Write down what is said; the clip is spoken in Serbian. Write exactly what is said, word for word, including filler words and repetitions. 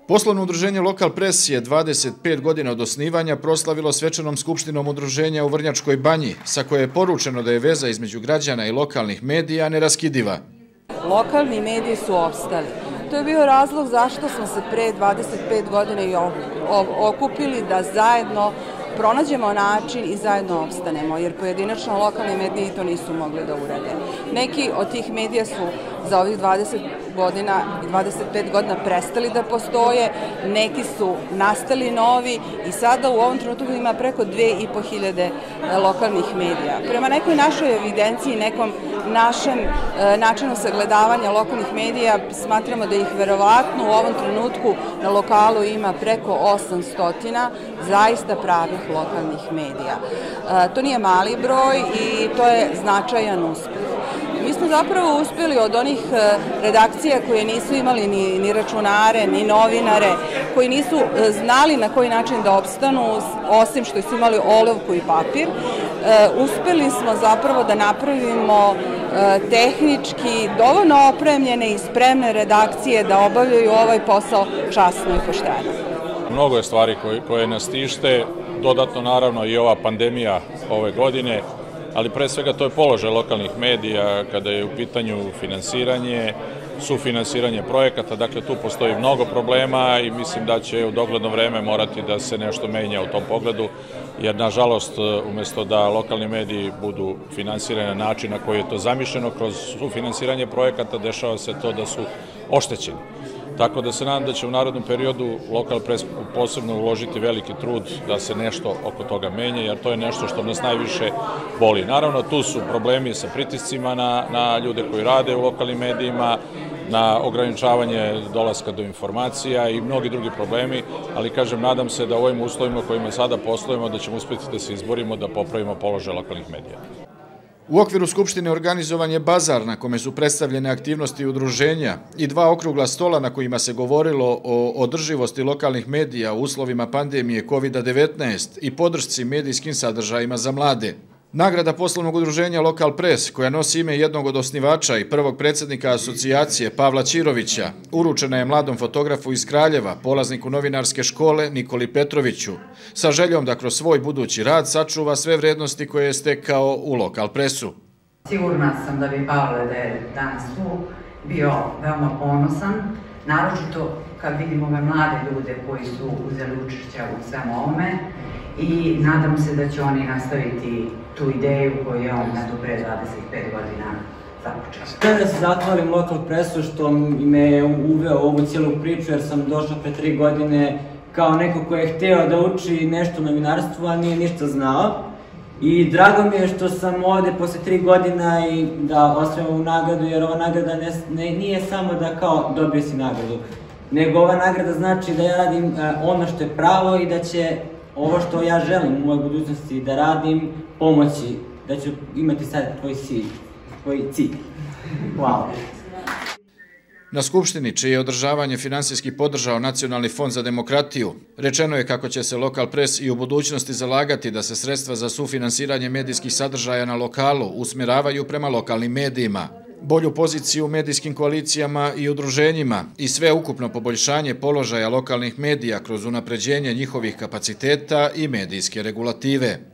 Poslovno udruženje Lokal Pres je dvadeset pet godina od osnivanja proslavilo svečanom skupštinom udruženja u Vrnjačkoj Banji, sa koje je poručeno da je veza između građana i lokalnih medija neraskidiva. Lokalni mediji su opstali. To je bio razlog zašto smo se pre dvadeset pet godina i okupili da zajedno pronađemo način i zajedno opstanemo, jer pojedinačno lokalni mediji to nisu mogli da urade. Neki od tih medija su za ovih dvadeset godina i dvadeset pet godina prestali da postoje, neki su nastali novi i sada u ovom trenutku ima preko dve i po hiljade lokalnih medija. Prema nekoj našoj evidenciji, nekom našem načinu sagledavanja lokalnih medija, smatramo da ih verovatno u ovom trenutku na lokalu ima preko osamsto zaista pravih lokalnih medija. To nije mali broj i to je značajan uspeh. Mi smo zapravo uspeli od onih redakcija koje nisu imali ni, ni računare, ni novinare, koji nisu znali na koji način da opstanu, osim što su imali olovku i papir. Uspeli smo zapravo da napravimo tehnički dovoljno opremljene i spremne redakcije da obavljaju ovaj posao časno i pošteno. Mnogo je stvari koje, koje nas tište, dodatno naravno i ova pandemija ove godine, ali pre svega to je položaj lokalnih medija kada je u pitanju finansiranje, sufinansiranje projekata, dakle tu postoji mnogo problema i mislim da će u dogledno vreme morati da se nešto menja u tom pogledu, jer nažalost umesto da lokalni mediji budu finansirani na način na koji je to zamišljeno kroz sufinansiranje projekata, dešava se to da su oštećeni. Tako da se nadam da će u narednom periodu Lokal Pres posebno uložiti veliki trud da se nešto oko toga menja, jer to je nešto što nas najviše boli. Naravno, tu su problemi sa pritiscima na, na ljude koji rade u lokalnim medijima, na ograničavanje dolaska do informacija i mnogi drugi problemi, ali kažem, nadam se da u ovim uslovima kojima sada poslujemo da ćemo uspjeti da se izborimo da popravimo položaj lokalnih medija. U okviru Skupštine organizovan je bazar na kome su predstavljene aktivnosti udruženja i dva okrugla stola na kojima se govorilo o održivosti lokalnih medija u uslovima pandemije kovid devetnaest i podršci medijskim sadržajima za mlade. Nagrada poslovnog udruženja Lokal Pres, koja nosi ime jednog od osnivača i prvog predsjednika asocijacije Pavla Ćirovića, uručena je mladom fotografu iz Kraljeva, polazniku novinarske škole Nikoli Petroviću, sa željom da kroz svoj budući rad sačuva sve vrednosti koje je stekao u Lokal Presu. Sigurna sam da bi Pavle, da je danas tu, bio veoma ponosan, naročito kad vidimo ove mlade ljude koji su uzeli učešća u svemu ovome, i nadam se da će oni nastaviti tu ideju koju je on na to pre dvadeset pet godina započeo. Htio da se zahvalim Lokal Presu što me uveo u ovu cijelu priču, jer sam došao pre tri godine kao neko ko je hteo da uči nešto o novinarstvu, a nije ništa znao. I drago mi je što sam ovde posle tri godina i da osvojim ovu nagradu, jer ova nagrada ne, ne, nije samo da kao dobio si nagradu, nego ova nagrada znači da ja radim uh, ono što je pravo i da će ovo što ja želim u mojoj budućnosti da radim pomoći, da ću imati sad tvoj cilj. Tvoj cilj. Hvala. Na Skupštini, čije je održavanje finansijski podržao Nacionalni fond za demokratiju, rečeno je kako će se Lokal Pres i u budućnosti zalagati da se sredstva za sufinansiranje medijskih sadržaja na lokalu usmjeravaju prema lokalnim medijima, bolju poziciju u medijskim koalicijama i udruženjima i sve ukupno poboljšanje položaja lokalnih medija kroz unapređenje njihovih kapaciteta i medijske regulative.